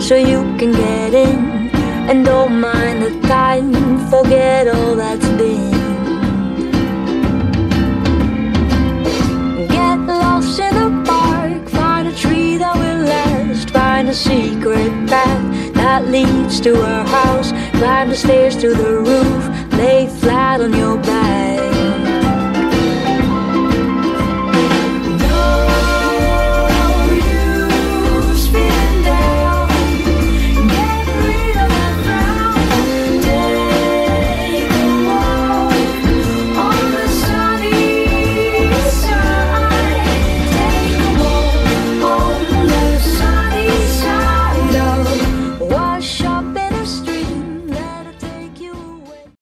so you can get in. And don't mind the time, forget all that's been. Get lost in the park, find a tree that will last. Find a secret path that leads to our house. Climb the stairs to the roof, lay flat